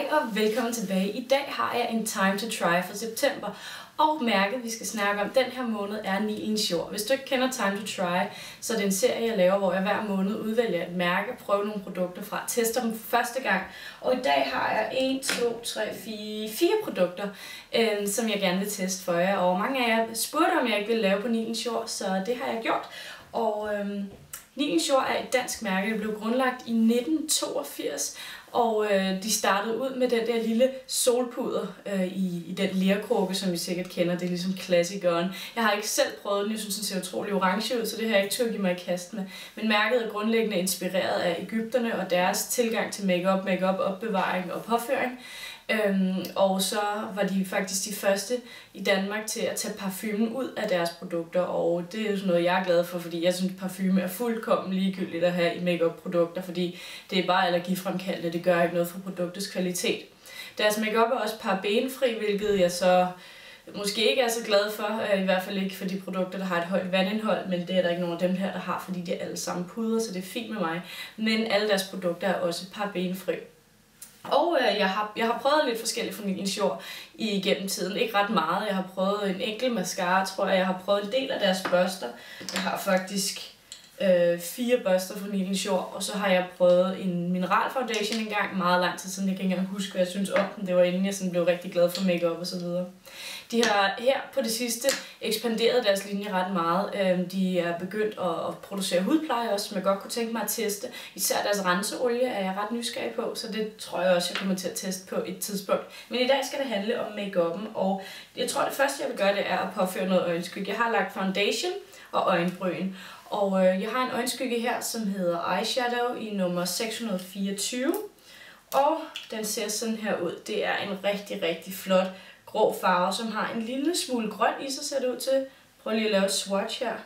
og velkommen tilbage. I dag har jeg en time to try for september, og mærket vi skal snakke om den her måned er Nilens Jord. Hvis du ikke kender time to try, så er det en serie jeg laver, hvor jeg hver måned udvælger et mærke, prøver nogle produkter fra, tester dem for første gang. Og i dag har jeg 1, 2, 3, 4 produkter, som jeg gerne vil teste for jer. Og mange af jer spurgte om jeg ikke ville lave på Nilens Jord, så det har jeg gjort. Og Nilens Jord er et dansk mærke, det blev grundlagt i 1982, og de startede ud med den der lille solpuder i den lerkrukke, som I sikkert kender. Det er ligesom klassikeren. Jeg har ikke selv prøvet den, jeg synes den ser utrolig orange ud, så det har jeg ikke turde give mig i kast med. Men mærket er grundlæggende inspireret af egypterne og deres tilgang til makeup, opbevaring og påføring. Og så var de faktisk de første i Danmark til at tage parfumen ud af deres produkter, og det er jo sådan noget, jeg er glad for, fordi jeg synes, at parfume er fuldkommen ligegyldigt at have i makeup-produkter, fordi det er bare allergifremkaldende, det gør ikke noget for produktets kvalitet. Deres makeup er også parabenfri, hvilket jeg så måske ikke er så glad for, i hvert fald ikke for de produkter, der har et højt vandindhold, men det er der ikke nogen af dem her, der har, fordi de er alle sammen puder, så det er fint med mig. Men alle deres produkter er også parabenfri. Og jeg har prøvet lidt forskelligt fra Nilens Jord igennem tiden. Ikke ret meget. Jeg har prøvet en enkelt mascara, tror jeg. Jeg har prøvet en del af deres børster. Jeg har faktisk 4 børster fra Nilens Jord. Og så har jeg prøvet en mineral foundation engang. Meget lang tid siden. Jeg kan ikke engang huske, hvad jeg synes om den. Det var inden jeg sådan blev rigtig glad for makeup og så videre. De har her på det sidste ekspanderet deres linje ret meget. De er begyndt at producere hudpleje også, som jeg godt kunne tænke mig at teste. Især deres renseolie er jeg ret nysgerrig på, så det tror jeg også, jeg kommer til at teste på et tidspunkt. Men i dag skal det handle om make-up'en, og jeg tror, det første, jeg vil gøre, det er at påføre noget øjenskygge. Jeg har lagt foundation og øjenbryn, og jeg har en øjenskygge her, som hedder Eyeshadow i nummer 624. Og den ser sådan her ud. Det er en rigtig, rigtig flot grå farve, som har en lille smule grøn i sig, ser det ud til. Prøv lige at lave et swatch her.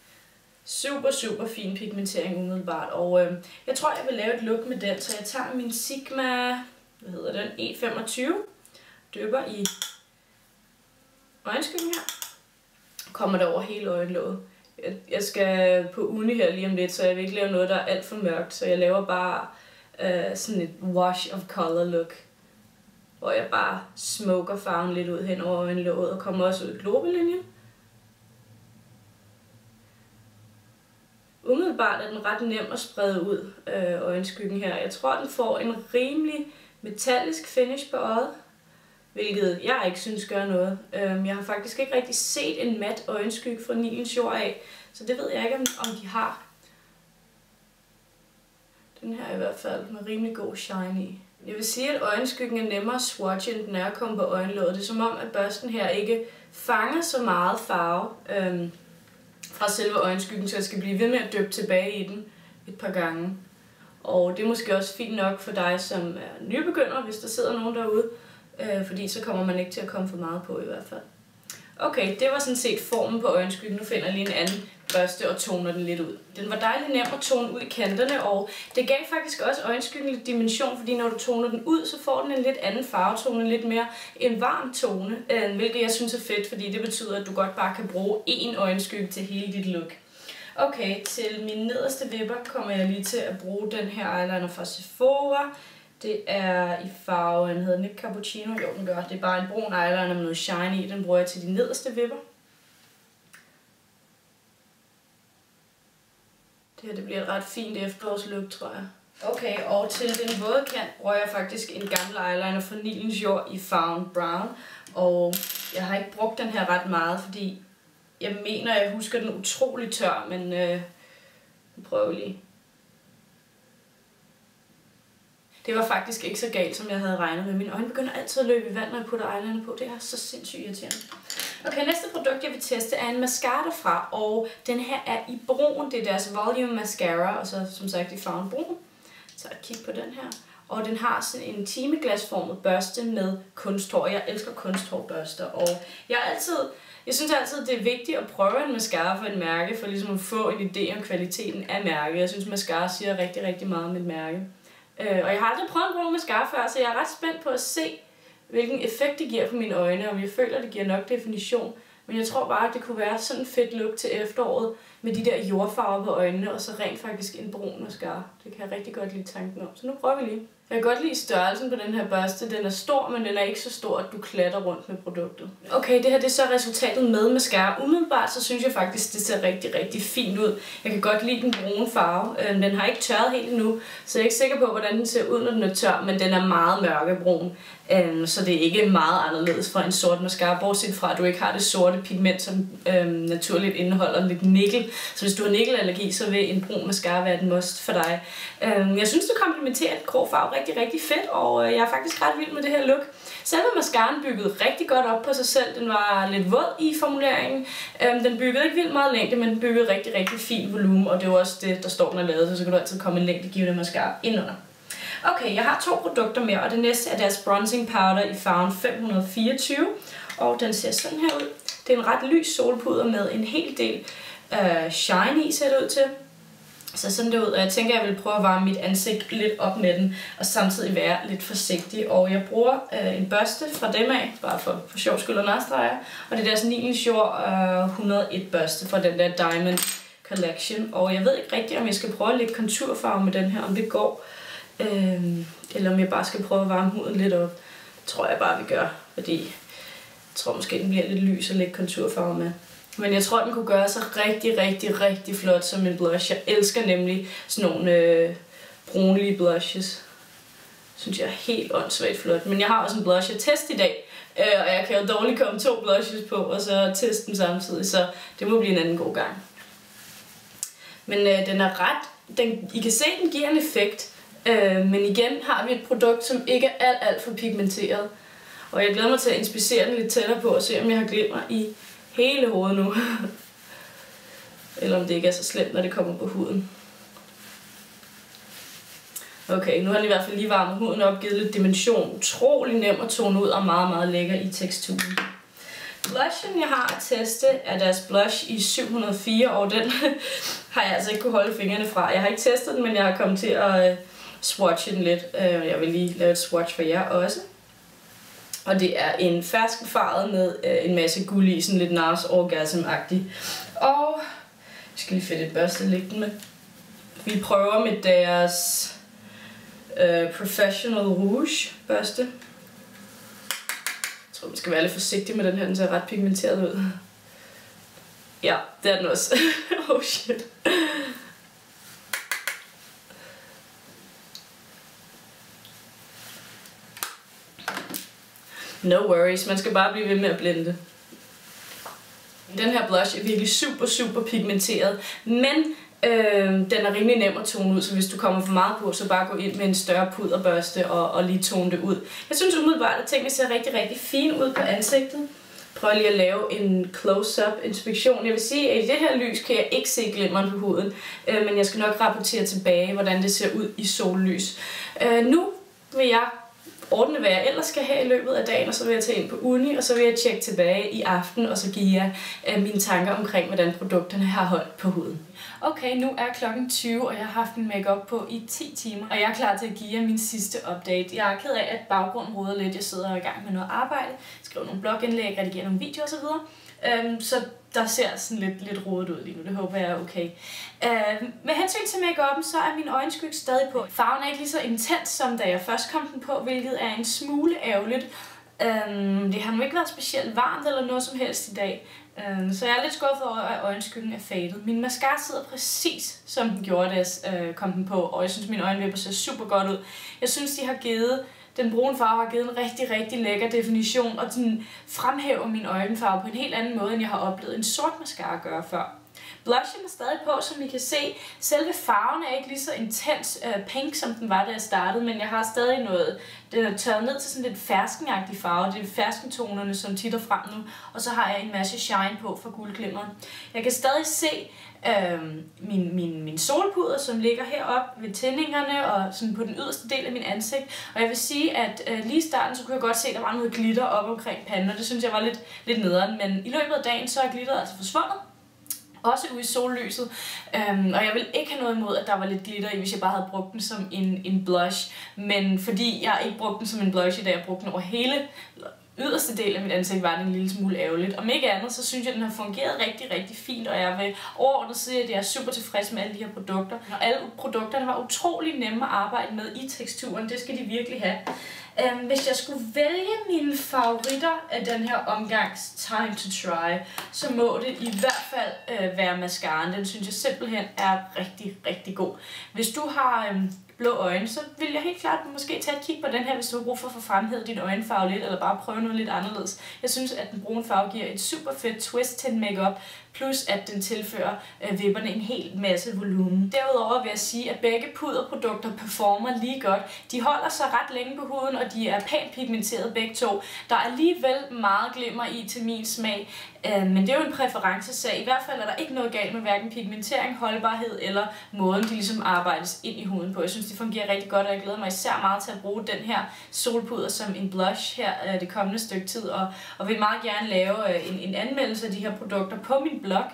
Super fin pigmentering umiddelbart. Og jeg tror, jeg vil lave et look med den, så jeg tager min Sigma, hvad hedder den, E25, døber i øjenskyggen her. Kommer der over hele øjenlåget. Jeg skal på uni her lige om lidt, så jeg vil ikke lave noget, der er alt for mørkt, så jeg laver bare sådan et wash of color look, hvor jeg bare smoker farven lidt ud hen over øjenlåget og kommer også ud i globelinjen. Umiddelbart er den ret nem at sprede ud øjenskyggen her. Jeg tror, den får en rimelig metallisk finish på øjet, hvilket jeg ikke synes gør noget. Jeg har faktisk ikke rigtig set en mat øjenskygge fra Nilens Jord af, så det ved jeg ikke, om de har. Den her er i hvert fald med rimelig god shine i. Jeg vil sige, at øjenskyggen er nemmere at swatche, end den er at komme på øjenlåget. Det er som om, at børsten her ikke fanger så meget farve fra selve øjenskyggen, så jeg skal blive ved med at dyppe tilbage i den et par gange. Og det er måske også fint nok for dig, som er nybegynder, hvis der sidder nogen derude, fordi så kommer man ikke til at komme for meget på i hvert fald. Okay, det var sådan set formen på øjenskyggen. Nu finder jeg lige en anden børste og toner den lidt ud. Den var dejlig nem at tone ud i kanterne, og det gav faktisk også øjenskyggen lidt dimension, fordi når du toner den ud, så får den en lidt anden farvetone, lidt mere en varm tone, hvilket jeg synes er fedt, fordi det betyder, at du godt bare kan bruge én øjenskygge til hele dit look. Okay, til mine nederste vipper kommer jeg lige til at bruge den her eyeliner fra Sephora. Det er i farven, hedder den ikke Cappuccino? Jo, den gør. Det er bare en brun eyeliner med noget shine i. Den bruger jeg til de nederste vipper. Det her det bliver et ret fint efterårslook, tror jeg. Okay, og til den våde kant bruger jeg faktisk en gammel eyeliner fra Nilens Jord i farven brown. Og jeg har ikke brugt den her ret meget, fordi jeg mener, jeg husker den utrolig tør, men nu prøver vi lige. Det var faktisk ikke så galt, som jeg havde regnet med. Mine øjne begynder altid at løbe i vand, når jeg putter eyeliner på. Det er så sindssygt irriterende. Okay, næste produkt, jeg vil teste, er en mascara derfra, og den her er i brun. Det er deres Volume Mascara, og så som sagt i farven brun. Så jeg kigger på den her. Og den har sådan en timeglasformet børste med kunsthår. Jeg elsker kunsthårbørster, og jeg synes altid, det er vigtigt at prøve en mascara for et mærke, for ligesom at få en idé om kvaliteten af mærket. Jeg synes, mascara siger rigtig meget om et mærke. Og jeg har aldrig prøvet at bruge mascara før, så jeg er ret spændt på at se, hvilken effekt det giver på mine øjne, om jeg føler, at det giver nok definition. Men jeg tror bare, at det kunne være sådan et fedt look til efteråret, med de der jordfarver på øjnene, og så rent faktisk en brun mascara. Det kan jeg rigtig godt lide tanken om. Så nu prøver vi lige. Jeg kan godt lide størrelsen på den her børste. Den er stor, men den er ikke så stor, at du klatter rundt med produktet. Okay, det her det er så resultatet med mascara. Umiddelbart så synes jeg faktisk, det ser rigtig, rigtig fint ud. Jeg kan godt lide den brune farve. Den har ikke tørret helt endnu, så jeg er ikke sikker på, hvordan den ser ud, når den er tør, men den er meget mørkebrun. Så det er ikke meget anderledes fra en sort mascara, bortset fra, at du ikke har det sorte pigment, som naturligt indeholder lidt nikkel. Så hvis du har nikkelallergi, så vil en brun mascara være et must for dig. Jeg synes, det komplementerer et grå farve rigtig, rigtig fedt, og jeg er faktisk ret vild med det her look. Selve mascaraen byggede rigtig godt op på sig selv. Den var lidt våd i formuleringen. Den byggede ikke vildt meget længde, men den byggede rigtig, rigtig fin volumen, og det er jo også det, der står, den er lavet, så kan du altid komme en længdegivende mascara indunder. Okay, jeg har 2 produkter mere, og det næste er deres bronzing powder i farven 524, og den ser sådan her ud. Det er en ret lys solpuder med en hel del shine i, ser det ud til. Så sådan det ud, og jeg tænker, at jeg vil prøve at varme mit ansigt lidt op med den, og samtidig være lidt forsigtig. Og jeg bruger en børste fra dem af, bare for sjov skyld og nærstreger, og det er deres Nilens Jord 101 børste fra den der Diamond Collection. Og jeg ved ikke rigtigt, om jeg skal prøve at lægge konturfarve med den her, om det går. Eller om jeg bare skal prøve at varme huden lidt op. Det tror jeg bare, vi gør, fordi jeg tror måske, den bliver lidt lys at lægge konturfarve med. Men jeg tror, den kunne gøre sig rigtig, rigtig, rigtig flot som en blush. Jeg elsker nemlig sådan nogle brunlige blushes. Synes jeg er helt åndssvagt flot. Men jeg har også en blush at teste i dag. Og jeg kan jo dårligt komme 2 blushes på, og så teste dem samtidig. Så det må blive en anden god gang. Men den er ret... I kan se, den giver en effekt. Men igen har vi et produkt, som ikke er alt for pigmenteret. Og jeg glæder mig til at inspicere den lidt tættere på og se, om jeg har glimmer i hele hovedet nu. Eller om det ikke er så slemt, når det kommer på huden. Okay, nu har den i hvert fald lige varmet huden op, givet lidt dimension. Utrolig nem at tone ud og meget, meget lækker i teksturen. Blushen, jeg har at teste, er deres blush i 704, og den har jeg altså ikke kunne holde fingrene fra. Jeg har ikke testet den, men jeg har kommet til at swatche den lidt. Jeg vil lige lave et swatch for jer også. Og det er en ferskenfarvet med en masse guld i, sådan lidt Nars Orgasm-agtig. Og jeg skal lige finde et børste at lægge den med. Vi prøver med deres Professional Rouge børste. Jeg tror, man skal være lidt forsigtig med den her, den ser ret pigmenteret ud. Ja, det er den også. Oh shit. No worries, man skal bare blive ved med at blende. Den her blush er virkelig super, super pigmenteret, men den er rimelig nem at tone ud, så hvis du kommer for meget på, så bare gå ind med en større puderbørste og lige tone det ud. Jeg synes umiddelbart, at tingene ser rigtig, rigtig fine ud på ansigtet. Prøv lige at lave en close-up inspektion. Jeg vil sige, at i det her lys kan jeg ikke se glimmeren på huden, men jeg skal nok rapportere tilbage, hvordan det ser ud i sollys. Nu vil jeg ordne, hvad jeg ellers skal have i løbet af dagen, og så vil jeg tage ind på uni, og så vil jeg tjekke tilbage i aften, og så give jer mine tanker omkring, hvordan produkterne har holdt på huden. Okay, nu er klokken 20, og jeg har haft min makeup på i 10 timer, og jeg er klar til at give jer min sidste update. Jeg er ked af, at baggrunden roder lidt. Jeg sidder i gang med noget arbejde, skriver nogle blogindlæg, redigerer nogle videoer osv. Så der ser sådan lidt rodet ud lige nu. Det håber jeg er okay. Med hensyn til make-up'en, så er min øjenskygge stadig på. Farven er ikke lige så intens, som da jeg først kom den på, hvilket er en smule ærgerligt. Det har nu ikke været specielt varmt eller noget som helst i dag. Så jeg er lidt skuffet over, at øjenskyggen er fadet. Min mascara sidder præcis, som den gjorde, da jeg kom den på, og jeg synes, mine øjenvipper ser super godt ud. Jeg synes, de har givet... Den brune farve har givet en rigtig, rigtig lækker definition, og den fremhæver min øjenfarve på en helt anden måde, end jeg har oplevet en sort mascara at gøre før. Blushen er stadig på, som I kan se. Selve farven er ikke lige så intens pink, som den var, da jeg startede, men jeg har stadig noget... Den er tørret ned til sådan lidt ferskenagtig farve. Det er ferskentonerne, som titter frem nu. Og så har jeg en masse shine på for guldglimmeren. Jeg kan stadig se min solpuder, som ligger heroppe ved tændingerne og sådan på den yderste del af min ansigt. Og jeg vil sige, at lige i starten, så kunne jeg godt se, at der var noget glitter op omkring panden, og det synes jeg var lidt nederen. Men i løbet af dagen, så er glitteret altså forsvundet. Også ude i sollyset, og jeg vil ikke have noget imod, at der var lidt glitter i, hvis jeg bare havde brugt den som en blush. Men fordi jeg ikke brugte den som en blush i dag, jeg brugte den over hele, yderste del af mit ansigt var det en lille smule ærgerligt. Om ikke andet, så synes jeg, at den har fungeret rigtig, rigtig fint, og jeg vil overordnet sige, at jeg er super tilfreds med alle de her produkter. Og alle produkterne var utrolig nemme at arbejde med i teksturen, det skal de virkelig have. Hvis jeg skulle vælge mine favoritter af den her omgangs Time to Try, så må det i hvert fald være mascaraen. Den synes jeg simpelthen er rigtig, rigtig god. Hvis du har blå øjne, så vil jeg helt klart måske tage et kig på den her, hvis du har brug for at få fremhævet din øjenfarve lidt, eller bare prøve noget lidt anderledes. Jeg synes, at den brune farve giver et super fedt twist til en makeup, plus at den tilfører vipperne en hel masse volumen. Derudover vil jeg sige, at begge puderprodukter performer lige godt. De holder sig ret længe på huden, og de er pænt pigmenteret begge to. Der er alligevel meget glimmer i til min smag, men det er jo en præferencesag. I hvert fald er der ikke noget galt med hverken pigmentering, holdbarhed eller måden, de ligesom arbejdes ind i huden på. Jeg synes, de fungerer rigtig godt, og jeg glæder mig især meget til at bruge den her solpuder som en blush her det kommende stykke tid, og vil meget gerne lave en anmeldelse af de her produkter på min blog,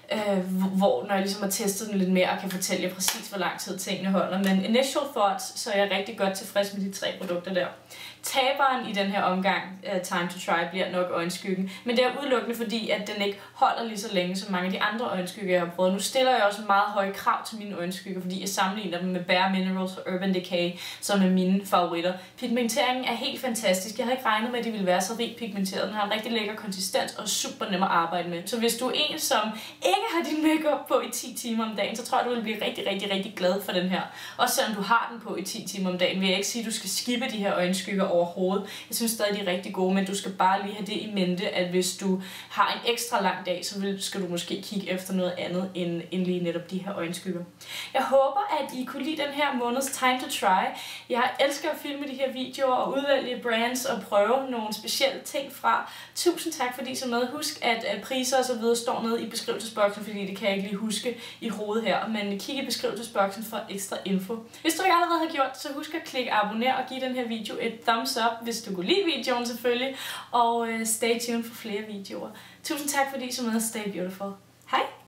hvor når jeg ligesom har testet den lidt mere og kan fortælle jer præcis, hvor lang tid tingene holder. Men initial thoughts, så er jeg rigtig godt tilfreds med de 3 produkter der. Taberen i den her omgang, Time to Try, bliver nok øjenskyggen, men det er udelukkende fordi, at den ikke holder lige så længe som mange af de andre øjenskygger, jeg har prøvet. Nu stiller jeg også meget høje krav til mine øjenskygger, fordi jeg sammenligner dem med Bare Minerals og Urban Decay, som er mine favoritter. Pigmenteringen er helt fantastisk. Jeg havde ikke regnet med, at de ville være så rigt pigmenteret. Den har en rigtig lækker konsistens og super nem at arbejde med. Så hvis du er en, som ikke har din makeup på i 10 timer om dagen, så tror jeg, du vil blive rigtig, rigtig, rigtig glad for den her. Også selvom du har den på i 10 timer om dagen, vil jeg ikke sige, at du skal skippe de her øjenskygger overhovedet. Jeg synes stadig, de er rigtig gode, men du skal bare lige have det i mente, at hvis du har en ekstra lang dag, så skal du måske kigge efter noget andet end lige netop de her øjenskygger. Jeg håber, at I kunne lide den her måneds Time to Try. Jeg elsker at filme de her videoer og udvælge brands og prøve nogle specielle ting fra. Tusind tak, fordi I så med. Husk, at priser og så videre står nede i beskrivelsesboksen, fordi det kan jeg ikke lige huske i hovedet her. Men kig i beskrivelsesboksen for ekstra info. Hvis du ikke allerede har gjort, så husk at klikke abonner og give den her video et thumbs up, hvis du kunne lide videoen selvfølgelig. Og stay tuned for flere videoer. Tusind tak, fordi I så med. Stay beautiful. Hej!